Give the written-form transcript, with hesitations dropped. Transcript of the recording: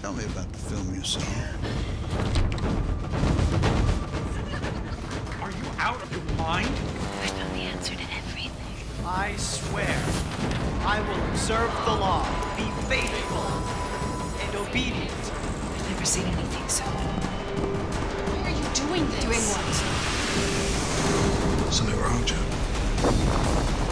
Tell me about the film you saw. Are you out of your mind? I found the answer to everything. I swear, I will observe the law, be faithful, and obedient. I've never seen anything so. Why are you doing this? Doing what? Something wrong, Joe?